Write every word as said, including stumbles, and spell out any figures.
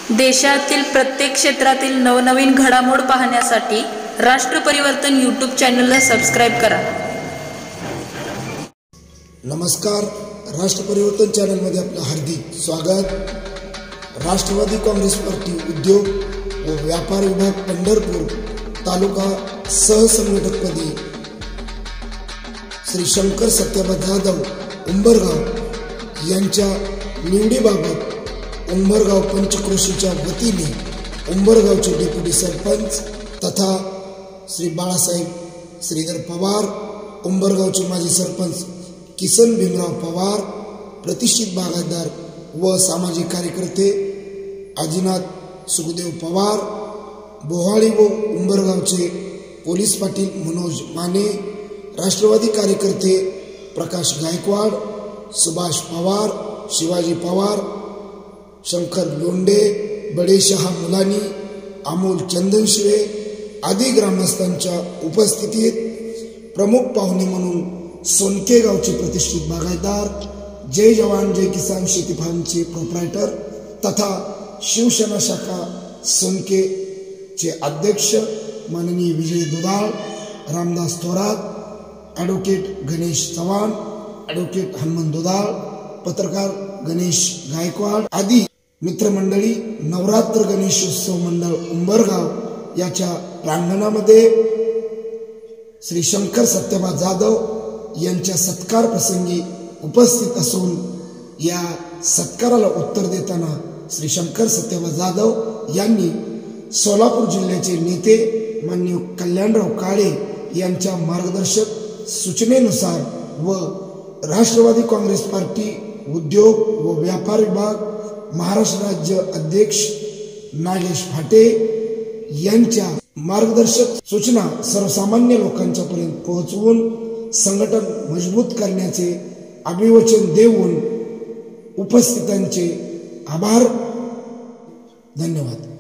देशातील प्रत्येक क्षेत्रातील नवनवीन घडामोड पाहण्यासाठी राष्ट्र परिवर्तन यूट्यूब चॅनलला सबस्क्राइब करा। नमस्कार, राष्ट्र परिवर्तन चॅनलमध्ये आपलं हार्दिक स्वागत। राष्ट्रवादी काँग्रेस पार्टी उद्योग व व्यापार विभाग पंढरपूर तालुका सहसंघटकपदी श्री शंकर सत्याबा जाधव उंबरगाव यांच्या निवडीबाबत उंबरगाव पंचक्रोशीच्या वतीने उंबरगावचे डेप्युटी सरपंच तथा श्री बाळासाहेब श्रीधर पवार, उंबरगावचे माजी सरपंच किसन भीमराव पवार, प्रतिष्ठित बागायतदार व सामाजिक कार्यकर्ते आजीनाथ सुखदेव पवार, बोहाळी व उंबरगावचे पोलीस पाटील मनोज माने, राष्ट्रवादी कार्यकर्ते प्रकाश गायकवाड, सुभाष पवार, शिवाजी पवार, शंकर लोंडे, बडेशहा मुलानी, अमोल चंदनशिवे आदी ग्रामस्थांच्या उपस्थितीत प्रमुख पाहुणे म्हणून सोनके गावचे प्रतिष्ठित बागायतदार, जय जवान जय किसान शेती फार्मचे प्रोप्रायटर तथा शिवसेना शाखा सोनके चे अध्यक्ष माननीय विजय दुधाळ, रामदास थोरात, ॲडव्होकेट गणेश चव्हाण, ॲडव्होकेट हनुमंत दुधाळ, पत्रकार गणेश गायकवाड आदी मित्रमंडळी नवरात्र गणेशोत्सव मंडळ उंबरगाव याच्या प्रांगणामध्ये श्री शंकर सत्याबा जाधव यांच्या सत्कार प्रसंगी उपस्थित असून या सत्काराला उत्तर देताना श्री शंकर सत्याबा जाधव यांनी सोलापूर जिल्ह्याचे नेते माननीय कल्याणराव काळे यांच्या मार्गदर्शक सूचनेनुसार व राष्ट्रवादी काँग्रेस पार्टी उद्योग व व्यापार विभाग महाराष्ट्र राज्य अध्यक्ष नागेश फाटे यांच्या मार्गदर्शक सूचना सर्वसामान्य लोकांच्या पर्यंत पोहोचवून संघटन मजबूत करण्याचे अभिवचन देऊन उपस्थितांचे आभार। धन्यवाद।